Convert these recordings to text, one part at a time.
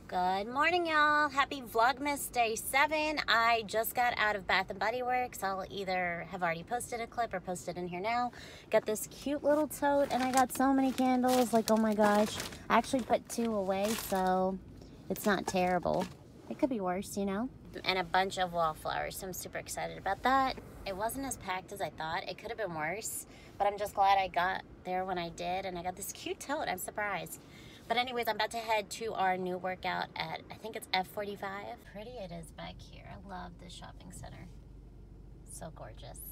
Good morning, y'all. Happy Vlogmas Day 7. I just got out of Bath & Body Works. I'll either have already posted a clip or posted in here now. Got this cute little tote, and I got so many candles. Like, oh my gosh. I actually put 2 away, so it's not terrible. It could be worse, you know? And a bunch of wallflowers, so I'm super excited about that. It wasn't as packed as I thought. It could have been worse, but I'm just glad I got there when I did, and I got this cute tote. I'm surprised. But anyways, I'm about to head to our new workout at, I think it's F45. Pretty it is back here. I love this shopping center. So gorgeous.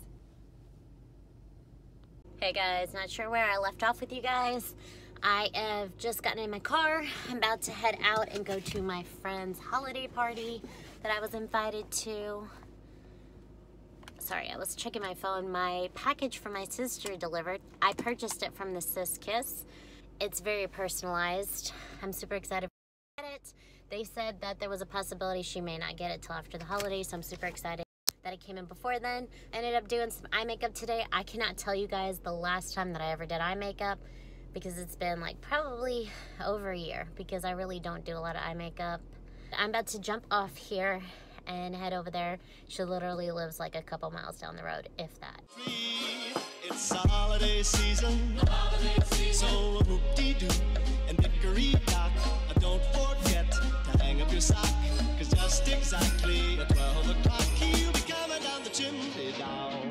Hey guys, not sure where I left off with you guys. I have just gotten in my car. I'm about to head out and go to my friend's holiday party that I was invited to. Sorry, I was checking my phone. My package from my sister delivered. I purchased it from the Sis Kiss. It's very personalized. I'm super excited to get it. They said that there was a possibility she may not get it till after the holidays, so I'm super excited that it came in before then. I ended up doing some eye makeup today. I cannot tell you guys the last time that I ever did eye makeup because it's been like probably over a year because I really don't do a lot of eye makeup. I'm about to jump off here and head over there. She literally lives like a couple miles down the road, if that. It's a holiday season, so whoop-dee-doo and hickory-dock. Don't forget to hang up your sock, cause just exactly at 12 o'clock he'll be coming down the chimney down.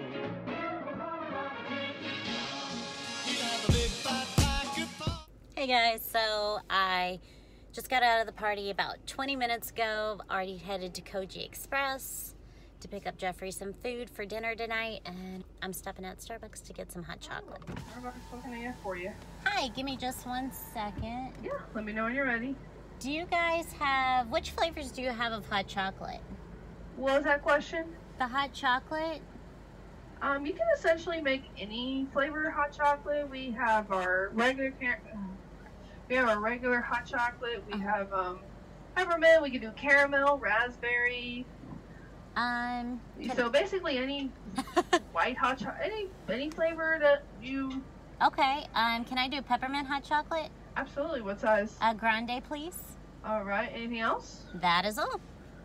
He'll have a big fat pack of... Hey guys, so I just got out of the party about 20 minutes ago. Already headed to Koji Express to pick up Jeffrey some food for dinner tonight, and I'm stopping at Starbucks to get some hot chocolate. What can I get for you? Hi, give me just 1 second. Yeah, let me know when you're ready. Do you guys have, which flavors do you have of hot chocolate? What was that question? The hot chocolate? You can essentially make any flavor hot chocolate. We have our regular hot chocolate. We have peppermint. We can do caramel, raspberry. So basically any white hot chocolate, any flavor that you... Okay, can I do peppermint hot chocolate? Absolutely. What size? A grande, please. All right. Anything else? That is all.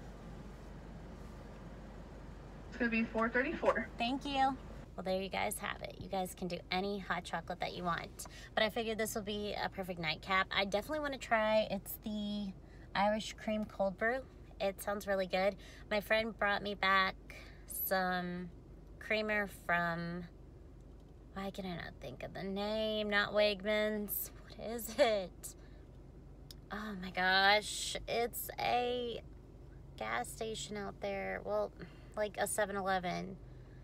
It's going to be $4.34. Thank you. Well, there you guys have it. You guys can do any hot chocolate that you want. But I figured this will be a perfect nightcap. I definitely want to try, it's the Irish cream cold brew. It sounds really good. My friend brought me back some creamer from, why can I not think of the name? Not Wegmans. What is it? Oh my gosh. It's a gas station out there. Well, like a 7-Eleven.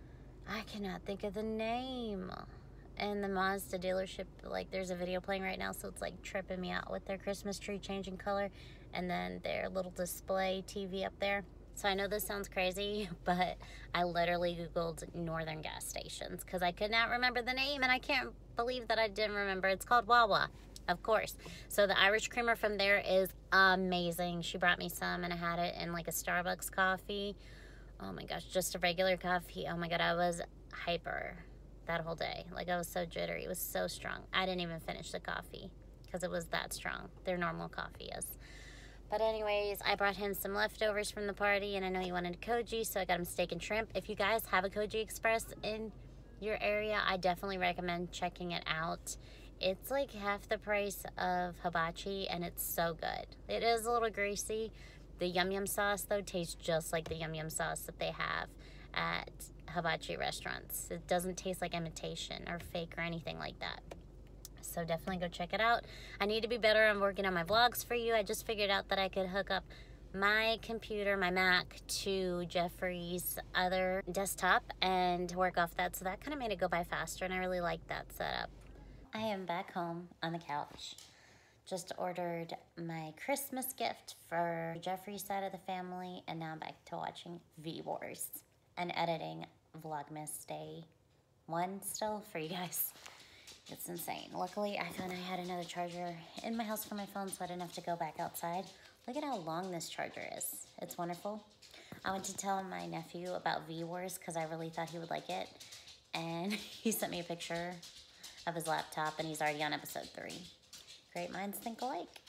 I cannot think of the name. And the Mazda dealership, like there's a video playing right now, so it's like tripping me out with their Christmas tree changing color and then their little display TV up there. So I know this sounds crazy, but I literally Googled northern gas stations because I could not remember the name, and I can't believe that I didn't remember. It's called Wawa, of course. So the Irish creamer from there is amazing. She brought me some, and I had it in like a Starbucks coffee. Oh my gosh, just a regular coffee. Oh my God, I was hyper that whole day. Like I was so jittery. It was so strong. I didn't even finish the coffee because it was that strong. Their normal coffee is. But anyways, I brought him some leftovers from the party, and I know he wanted a koji, so I got him steak and shrimp. If you guys have a Koji Express in your area, I definitely recommend checking it out. It's like half the price of hibachi, and it's so good. It is a little greasy. The yum yum sauce, though, tastes just like the yum yum sauce that they have at hibachi restaurants. It doesn't taste like imitation or fake or anything like that. So definitely go check it out. I need to be better on working on my vlogs for you. I just figured out that I could hook up my computer, my Mac, to Jeffrey's other desktop and work off that. So that kind of made it go by faster, and I really like that setup. I am back home on the couch. Just ordered my Christmas gift for Jeffrey's side of the family, and now I'm back to watching V-Wars and editing Vlogmas Day 1 still for you guys. It's insane. Luckily, I found I had another charger in my house for my phone, so I didn't have to go back outside. Look at how long this charger is. It's wonderful. I went to tell my nephew about V-Wars because I really thought he would like it. And he sent me a picture of his laptop, and he's already on episode 3. Great minds think alike.